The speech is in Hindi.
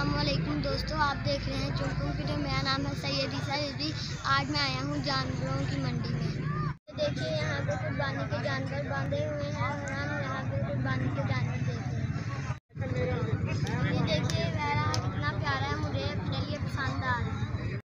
अस्सलामुअलैकुम दोस्तों, आप देख रहे हैं चुनकुन वीडियो। मेरा नाम है सैयद ईसा रिजवी। आज मैं आया हूँ जानवरों की मंडी में। देखिए यहाँ पे कुर्बानी के जानवर बांधे हुए हैं और हम यहाँ पे कुर्बानी के जानवर